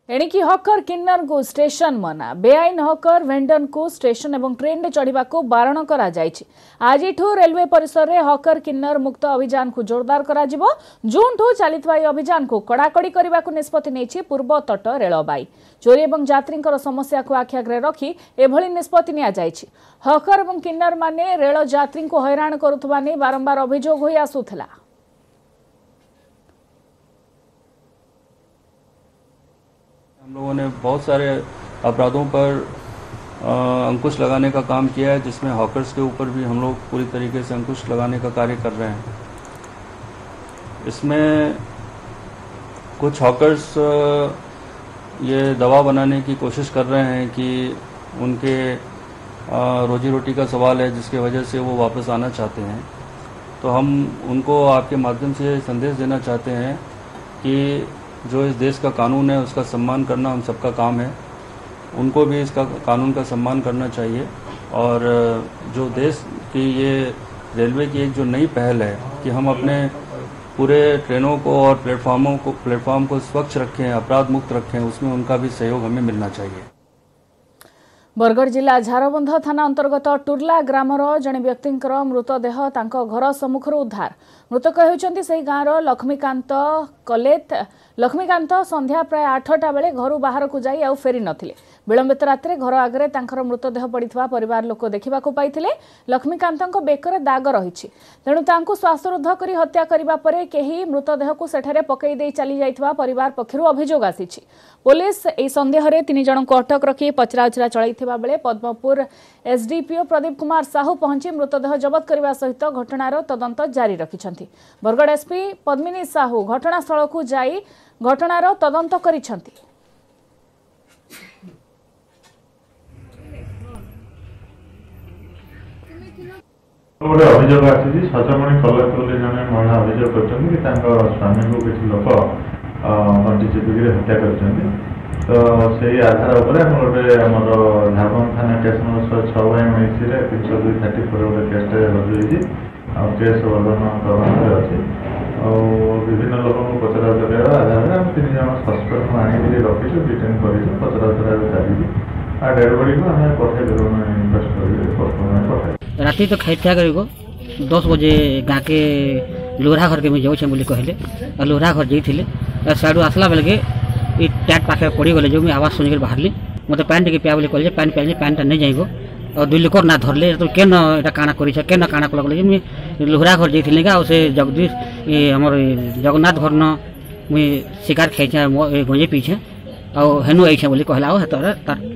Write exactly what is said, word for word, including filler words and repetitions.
एणिकी हकर किन्नर को स्टेशन मना बेआईन हकर वेंडर को स्टेशन एवं ट्रेन चढ़ा को बारण करा जायछि। आज रेलवे परिसर में हकर किन्नर मुक्त अभियान को जोरदार करा जिवो। जून ठू चलितवा अभियान को कड़ाकड़ी करने को निष्पत्ति नेछि पूर्व तट रेलबाई। चोरी एवं यात्रींकर समस्या को आखिआगे रखी एभली निष्पत्ति निया जायछि। हकर एवं किन्नर माने रेल यात्री को हैरान करुथबा नै बारंबार अभियोग होई आसुथला। हम लोगों ने बहुत सारे अपराधों पर अंकुश लगाने का काम किया है, जिसमें हॉकर्स के ऊपर भी हम लोग पूरी तरीके से अंकुश लगाने का कार्य कर रहे हैं। इसमें कुछ हॉकर्स ये दवा बनाने की कोशिश कर रहे हैं कि उनके रोजी रोटी का सवाल है, जिसके वजह से वो वापस आना चाहते हैं। तो हम उनको आपके माध्यम से संदेश देना चाहते हैं कि जो इस देश का कानून है उसका सम्मान करना हम सबका काम है। उनको भी इसका कानून का सम्मान करना चाहिए। और जो देश की ये रेलवे की एक जो नई पहल है कि हम अपने पूरे ट्रेनों को और प्लेटफॉर्मों को प्लेटफॉर्म को स्वच्छ रखें, अपराध मुक्त रखें, उसमें उनका भी सहयोग हमें मिलना चाहिए। बरगढ़ जिला झारबंध थाना अंतर्गत टुर्ला ग्रामर जड़े व्यक्ति मृतदेह तांको घर सम्मुखर उद्धार। मृतक होउछन्ति सेही गाँवर लक्ष्मीकांत कलेत। लक्ष्मीकांत संध्या प्राय आठटा बेले घर बाहर को जाई आउ फेरी नथिले। विलंबित रात्रे घर आगे तांकर मृतदेह पड़िथिबा परिवार लोक देखा पाइथिले। लक्ष्मीकांतଙ୍କ बेकर दाग रहिछि, तेणु तांको श्वासरुद्ध करी हत्या करिबा परे केही मृतदेह को सेठारे पकई देई चली जाइथिबा परिवार पक्षरु अभियोग आसीछि। पुलिस एही संदेह रे तीन जन को अटक रखी पचराउचरा चलाइथिबा बेले पद्मपुर एसडीपीओ प्रदीप कुमार साहू पहुंची मृतदेह जबत करने सहित घटनार तदंत जारी रखिछन्ति। बरगढ़ एसपी पद्मिनी साहू घटनास्थल को जाई घटनार तदंत करिछन्ति। गोटे अभियोग आसी सजमणी कलेज बोली जन महिला अभियोग कर स्वामी को किसी लोक कंटी चिपिक हत्या कर। तो से आधार उपर गोटे आम झारबंद थाना केस नंबर शहे छः बाई उन्नीस तीन सौ दुई थर्टी फोर गोटे केसटे रजु केस वर्धन तदंत अच्छी विभिन्न लोक पचरा उचरा आधार में तीन जन सस्पेक्ट आनिक रखीचु डिटेन कर पचरा उचरा चली आ डेड बॉडी को आम पठाई देव इनक्वेस्ट कर राति तो खाई क्या करेगो दस बजे गाँ के लोहरा घर के मुझे जाऊँ बोली कहले लोहरा घर जाइए साइड आसला बेल के टैट पाखे पड़ी गले जो मुझे आवाज सुनिक बाहरली मत पैंट टे पिया बोली कहले पैंट पिया पैंट नहीं जाइबो और दुई लोक ना धरले तो केन एटा काना करी केन काना कल बोले मुझे लोहरा घर जाइए आ से जगदीश आमर जगन्नाथ घर न मुझे शिकार खाई गंजे पीछे आ हेनु आई बोली कहला तार